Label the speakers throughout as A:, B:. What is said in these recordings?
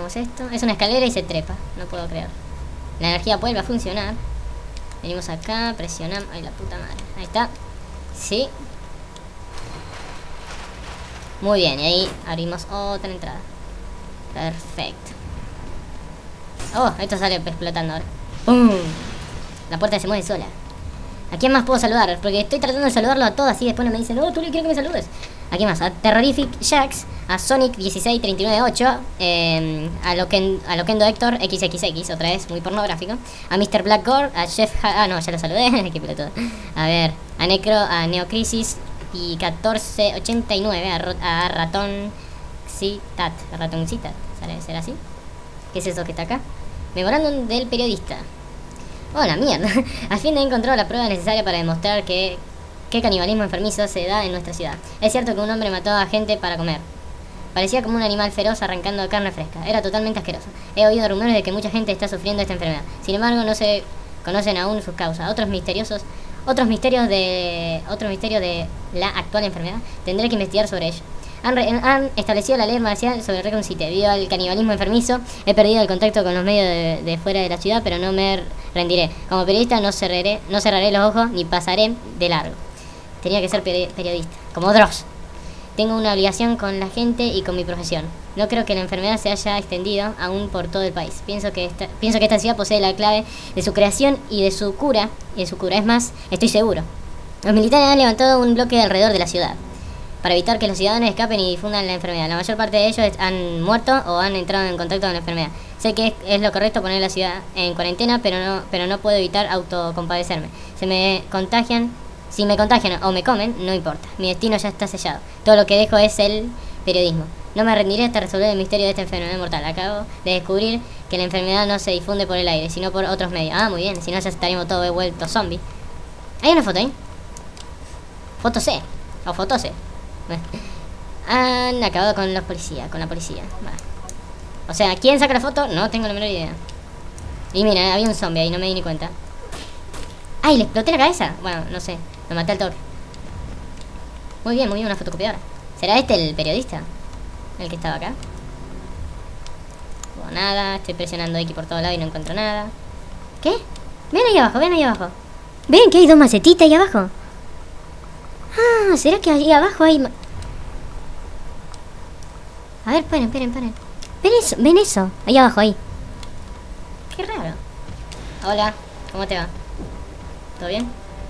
A: Hagamos esto. Es una escalera y se trepa. No puedo creer. La energía vuelve a funcionar. Venimos acá, presionamos. Ay, la puta madre. Ahí está. Sí. Muy bien, y ahí abrimos otra entrada. Perfecto. Oh, esto sale explotando ahora. ¡Pum! La puerta se mueve sola. ¿A quién más puedo saludar? Porque estoy tratando de saludarlo a todos así. Después no me dicen, no, tú le quiero que me saludes. ¿A quién más? A Terrorific Jax, a Sonic 16398, a Loquendo Héctor XXX, otra vez, muy pornográfico. A Mr. Black Gore, a Chef... Ah, no, ya lo saludé. Qué pelotudo. A ver, a Necro, a Neocrisis y 1489, a Ratón Citat. Ratón Citat, ¿será así? ¿Qué es eso que está acá? Memorándum del periodista. Oh, la mierda. Al fin he encontrado la prueba necesaria para demostrar que canibalismo enfermizo se da en nuestra ciudad. Es cierto que un hombre mató a gente para comer. Parecía como un animal feroz arrancando carne fresca. Era totalmente asqueroso. He oído rumores de que mucha gente está sufriendo esta enfermedad. Sin embargo, no se conocen aún sus causas. Otros misterios de la actual enfermedad. Tendré que investigar sobre ello. Han establecido la ley marcial sobre Raccoon City. Debido al canibalismo enfermizo, he perdido el contacto con los medios de fuera de la ciudad, pero no me rendiré. Como periodista no cerraré los ojos ni pasaré de largo. Tenía que ser periodista, como Dross. Tengo una obligación con la gente y con mi profesión. No creo que la enfermedad se haya extendido aún por todo el país. Pienso que esta ciudad posee la clave de su creación y de su cura. Es más, estoy seguro. Los militares han levantado un bloque alrededor de la ciudad para evitar que los ciudadanos escapen y difundan la enfermedad. La mayor parte de ellos han muerto o han entrado en contacto con la enfermedad. Sé que es lo correcto poner la ciudad en cuarentena, pero no puedo evitar autocompadecerme. Si me contagian o me comen, no importa. Mi destino ya está sellado. Todo lo que dejo es el periodismo. No me rendiré hasta resolver el misterio de esta enfermedad mortal. Acabo de descubrir que la enfermedad no se difunde por el aire, sino por otros medios. Ah, muy bien, si no ya estaríamos todos vueltos zombies. Hay una foto ahí. Foto C. O foto C. Han acabado con la policía. Vale. O sea, ¿quién saca la foto? No tengo la menor idea. Y mira, había un zombie ahí, no me di ni cuenta. ¡Ay, le exploté la cabeza! Bueno, no sé, lo maté al toque. Muy bien, una fotocopiadora. ¿Será este el periodista? El que estaba acá. No, nada, estoy presionando X por todos lados y no encuentro nada. ¿Qué? Ven ahí abajo. Ven, que hay dos macetitas ahí abajo. Ah, ¿será que ahí abajo hay...? A ver, paren. ¿Ven eso? Ahí abajo, ahí. Qué raro. Hola, ¿cómo te va? ¿Todo bien?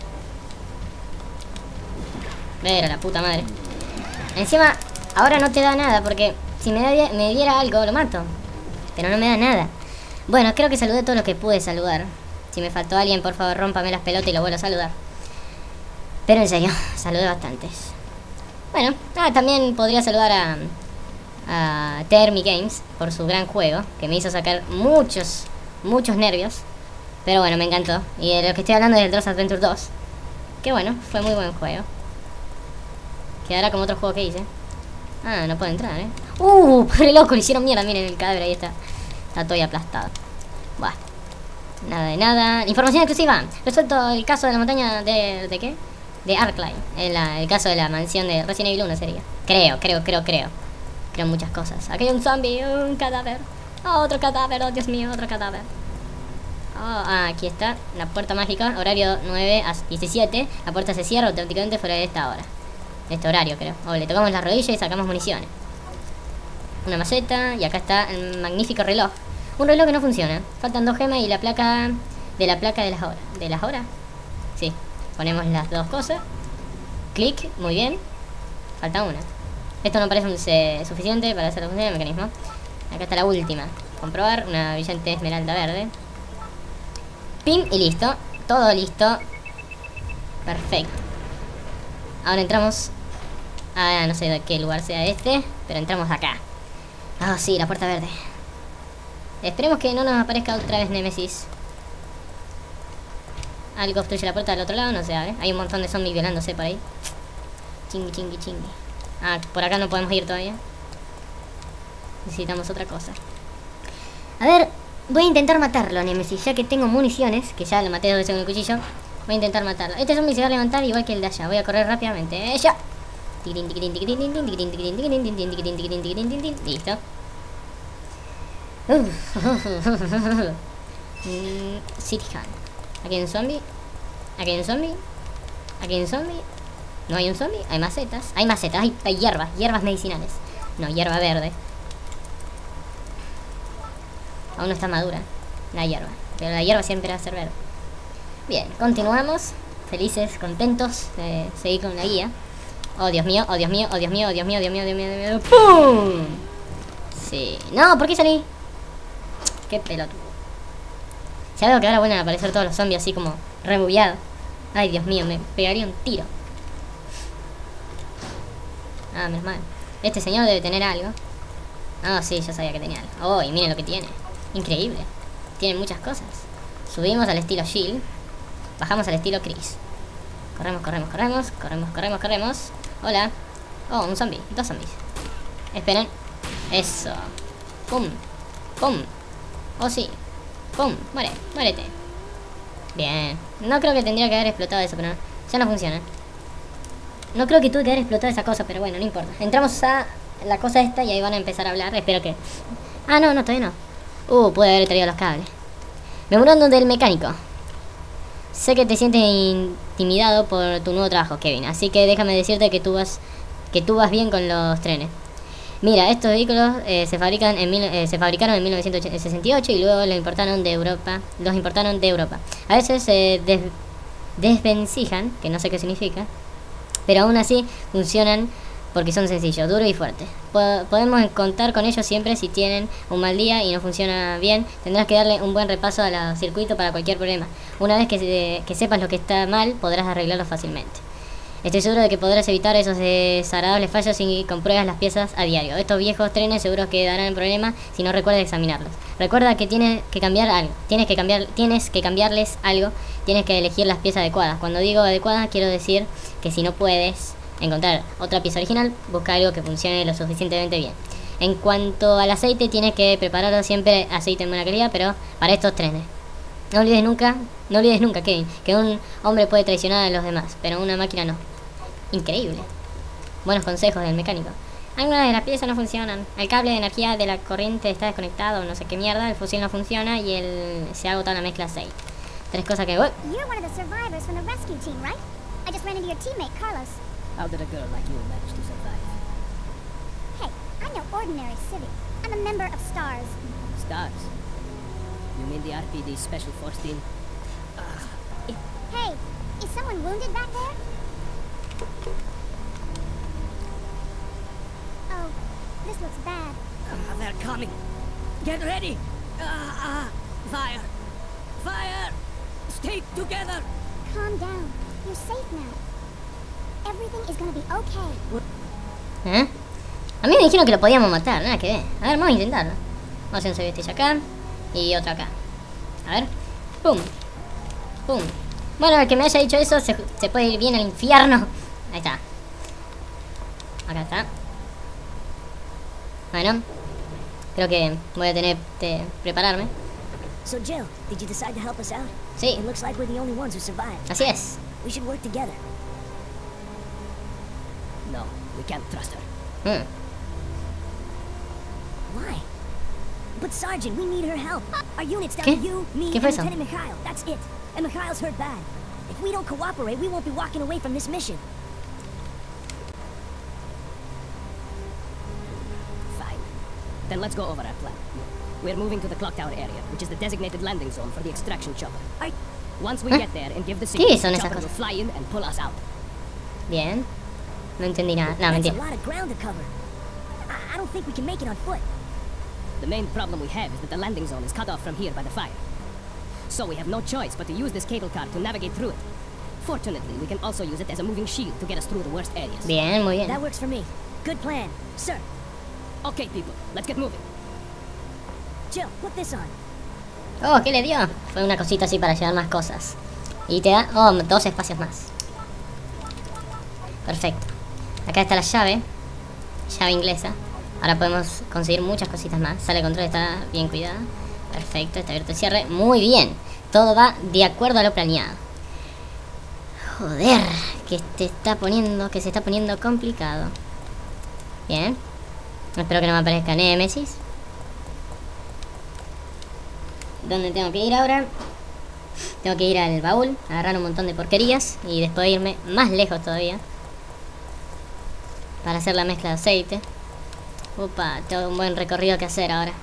A: Pero la puta madre. Encima, ahora no te da nada porque si me diera algo, lo mato. Pero no me da nada. Bueno, creo que saludé a todos los que pude saludar. Si me faltó alguien, por favor, rómpame las pelotas y lo vuelvo a saludar. Pero en serio, saludé bastantes. Bueno, también podría saludar a Thermi Games por su gran juego, que me hizo sacar muchos nervios. Pero bueno, me encantó. Y de lo que estoy hablando es el Dross Adventure 2. Que bueno, fue muy buen juego. Quedará como otro juego que hice. Ah, no puedo entrar, ¡Qué loco! Le hicieron mierda, miren el cadáver, ahí está. Está todo ahí aplastado. Buah. Nada de nada. Información exclusiva. Resuelto el caso de la montaña de ¿qué? De Arcline. El caso de la mansión de Resident Evil 1 sería. Creo. Creo muchas cosas. Aquí hay un zombie, un cadáver. Oh, otro cadáver, oh Dios mío, otro cadáver. Aquí está la puerta mágica, horario 9 a 17. La puerta se cierra automáticamente fuera de esta hora. De este horario, creo. Le tocamos la rodilla y sacamos municiones. Una maceta, y acá está el magnífico reloj. Un reloj que no funciona. Faltan 2 gemas y la placa de las horas. ¿De las horas? Sí. Ponemos las dos cosas. Clic, muy bien. Falta una. Esto no parece suficiente para hacer funcionar el mecanismo. Acá está la última. Comprobar, una brillante esmeralda verde. Pim y listo. Todo listo. Perfecto. Ahora entramos a no sé de qué lugar sea este, pero entramos acá. Sí, la puerta verde. Esperemos que no nos aparezca otra vez Nemesis. Algo obstruye la puerta del otro lado, no se abre. Hay un montón de zombies violándose por ahí. Chingui. Por acá no podemos ir todavía. Necesitamos otra cosa. A ver, voy a intentar matarlo a Nemesis, ya que tengo municiones, que ya lo maté 2 veces con el cuchillo. Voy a intentar matarlo. Este zombie se va a levantar igual que el de allá. Voy a correr rápidamente. ¡Ya! Listo. City Hall. Aquí hay un zombie. Aquí hay un zombie. Aquí hay un zombie. No hay un zombie. Hay macetas. Hay macetas. Hay hierbas. Hierbas medicinales. No, hierba verde. Aún no está madura la hierba. Pero la hierba siempre va a ser verde. Bien, continuamos. Felices, contentos de seguir con la guía. Oh, Dios mío, oh, Dios mío, oh, Dios mío, oh, Dios mío, Dios mío, Dios mío, Dios mío. ¡Pum! Sí. No, ¿por qué salí? Qué pelotudo. Ya veo que ahora vuelven a aparecer todos los zombies así como rebugueados. Ay, Dios mío, me pegaría un tiro. Ah, menos mal. Este señor debe tener algo. Ah, sí, yo sabía que tenía algo. Oh, y miren lo que tiene. Increíble. Tiene muchas cosas. Subimos al estilo Jill. Bajamos al estilo Chris. Corremos, corremos, corremos. Corremos, corremos, corremos. Hola. Oh, un zombie. 2 zombies. Esperen. Eso. Pum. Pum. Oh, sí. Pum. Muere. Muérete. Bien. No creo que tendría que haber explotado eso, pero no. Ya no funciona. No creo que tuve que haber explotado esa cosa, pero bueno, no importa. Entramos a la cosa esta y ahí van a empezar a hablar. Espero que... Ah, no, no, todavía no. Pude haber traído los cables. Memorando del mecánico. Sé que te sientes intimidado por tu nuevo trabajo, Kevin. Así que déjame decirte que tú vas bien con los trenes. Mira, estos vehículos se fabricaron en 1968 y luego los importaron de Europa. A veces se desvencijan, que no sé qué significa, pero aún así funcionan porque son sencillos, duros y fuertes. Podemos contar con ellos siempre. Si tienen un mal día y no funciona bien, tendrás que darle un buen repaso a los circuitos para cualquier problema. Una vez que sepas lo que está mal, podrás arreglarlo fácilmente. Estoy seguro de que podrás evitar esos desagradables fallos si compruebas las piezas a diario. Estos viejos trenes seguro que darán problemas si no recuerdas examinarlos. Recuerda que tienes que cambiar algo. Tienes que cambiarles algo. Tienes que elegir las piezas adecuadas. Cuando digo adecuadas, quiero decir que si no puedes encontrar otra pieza original, busca algo que funcione lo suficientemente bien. En cuanto al aceite, tienes que prepararlo siempre aceite en buena calidad, pero para estos trenes. No olvides nunca, Kevin, que un hombre puede traicionar a los demás, pero una máquina no. Increíble. Buenos consejos del mecánico. Algunas de las piezas no funcionan. El cable de energía de la corriente está desconectado, no sé qué mierda. El fusil no funciona y se ha agotado la mezcla 6. 3 cosas que...
B: You're one of the survivors from the rescue team, right? I just ran into your teammate, Carlos.
C: How did a girl like you manage to survive?
B: Hey, I'm no ordinary civic. I'm a member of STARS.
C: Stars? You mean the RPD Special Force Team?
B: Hey, is someone wounded back there? Oh, this looks bad.
C: They're coming. Get ready. Fire. Fire. Stay together.
B: Calm down. You're safe now. Everything is gonna be okay.
A: ¿Eh? A mí me dijeron que lo podíamos matar, nada que ver. A ver, vamos a intentarlo. Vamos a hacer un servicio acá y otro acá. A ver. Pum. Pum. Bueno, el que me haya dicho eso se puede ir bien al infierno. Ahí está. Acá está. Bueno, creo que voy a tener que prepararme.
D: So Jill, did you decide to help us out?
A: Sí.
D: It looks like we're the only ones who survived.
A: Así es.
D: We should work together.
C: No, we can't trust her.
D: Why? But Sergeant, we need her help. Our unit's down
A: ¿Qué?
D: to you, me,
A: ¿Qué
D: and
A: fue eso?
D: Lieutenant Mikhail. That's it. And Mikhail's hurt bad. If we don't cooperate, we won't be walking away from this mission.
C: Fine. Then let's go over our plan. We're moving to the clock tower area, which is the designated landing zone for the extraction chopper. Once we get there and give the signal,
A: ¿Qué son
C: the
A: esas
C: chopper will
A: cosas?
C: fly in and pull us out.
A: Bien. No entendí nada. No,
D: That's a
A: mentira.
D: lot of ground to cover. I don't think we can make it on foot.
C: The main problem we have is that the landing zone is cut off from here by the fire. So we have no choice but to use this cable car to navigate through it. Fortunately, we can also use it as a moving shield to get us through the worst areas.
A: Bien, muy bien.
D: That works for me. Good plan. Sir,
C: Okay, people, let's get moving.
D: Jill, put this on.
A: Oh, ¿qué le dio? Fue una cosita así para llevar más cosas. Y te da... Oh, 2 espacios más. Perfecto. Acá está la llave. Llave inglesa. Ahora podemos conseguir muchas cositas más. Sala de control está bien cuidada. Perfecto, está abierto el cierre. Muy bien. Todo va de acuerdo a lo planeado. Joder, que se está poniendo complicado. Bien. Espero que no me aparezca Nemesis. ¿Dónde tengo que ir ahora? Tengo que ir al baúl, agarrar un montón de porquerías y después irme más lejos todavía para hacer la mezcla de aceite. Upa, tengo un buen recorrido que hacer ahora.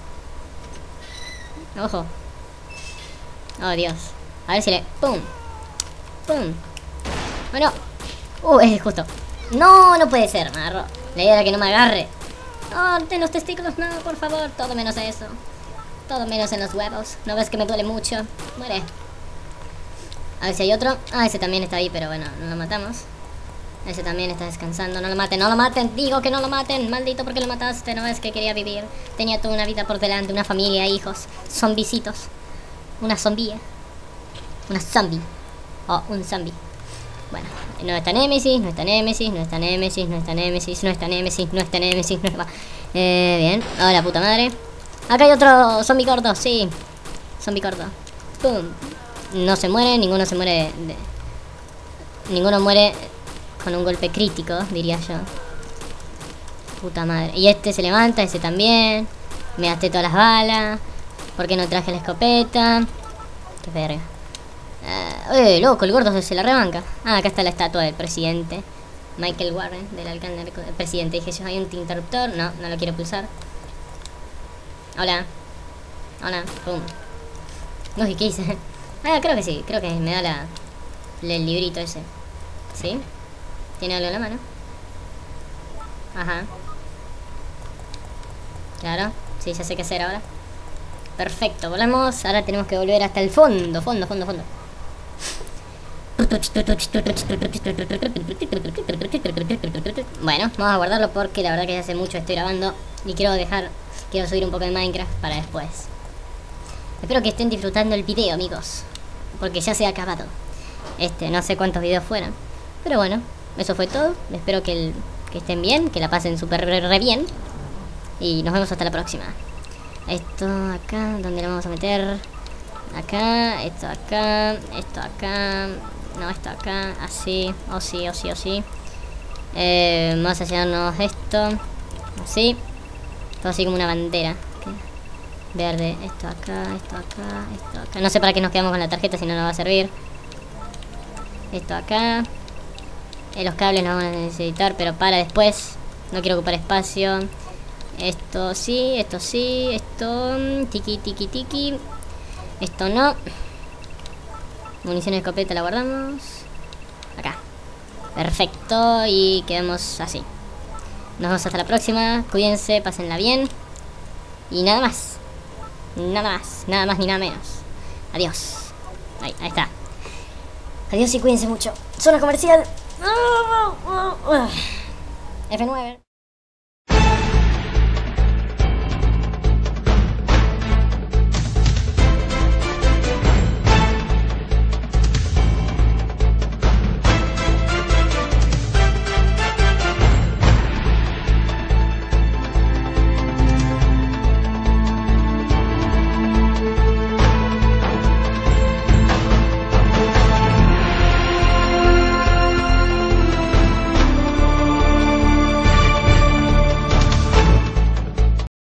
A: Ojo. Oh, Dios. A ver si le... ¡Pum! ¡Pum! Bueno. Es justo. No, no puede ser, me agarró. La idea era que no me agarre. Oh, en los testículos, no, por favor. Todo menos eso. Todo menos en los huevos. ¿No ves que me duele mucho? Muere. A ver si hay otro. Ah, ese también está ahí, pero bueno, no lo matamos. Ese también está descansando. No lo maten, no lo maten. Digo que no lo maten. Maldito, porque lo mataste. ¿No ves que quería vivir? Tenía toda una vida por delante. Una familia, hijos. Zombicitos. Una zombie. Una zombie. Oh, un zombie. Bueno, no está Némesis, no está Némesis, no está Némesis, no está Némesis, no está Némesis, no está Némesis, no está... bien. Oh, la puta madre. Acá hay otro zombie gordo, sí. Zombie gordo. Pum. No se muere, ninguno se muere ninguno muere con un golpe crítico, diría yo. Puta madre. Y este se levanta, ese también. Me gasté todas las balas. ¿Por qué no traje la escopeta? Qué verga. Loco, el gordo se la rebanca. Ah, acá está la estatua del presidente Michael Warren, del alcalde del presidente. Dije yo, ¿hay un interruptor? No, no lo quiero pulsar. Hola. Hola, pum. Uy, ¿qué hice? Ah, creo que sí, creo que me da el librito ese. ¿Sí? ¿Tiene algo en la mano? Ajá. Claro, sí, ya sé qué hacer ahora. Perfecto, volamos. Ahora tenemos que volver hasta el fondo. Fondo. Bueno, vamos a guardarlo porque la verdad que hace mucho estoy grabando y quiero subir un poco de Minecraft para después. Espero que estén disfrutando el video, amigos, porque ya se ha acabado. No sé cuántos videos fueron, pero bueno, eso fue todo. Espero que estén bien, que la pasen súper re bien. Y nos vemos hasta la próxima. Esto acá, ¿dónde lo vamos a meter? Acá, esto acá, esto acá. No, esto acá, así, o sí. Vamos a llenarnos esto. Así. Todo así como una bandera. Verde, esto acá, esto acá, esto acá. No sé para qué nos quedamos con la tarjeta si no nos va a servir. Esto acá. Los cables los vamos a necesitar, pero para después. No quiero ocupar espacio. Esto sí, esto tiki. Esto no. Munición de escopeta la guardamos acá. Perfecto, y quedamos así. Nos vemos hasta la próxima. Cuídense, pásenla bien. Y nada más ni nada menos. Adiós. Ahí está. Adiós y cuídense mucho. Zona comercial. F9.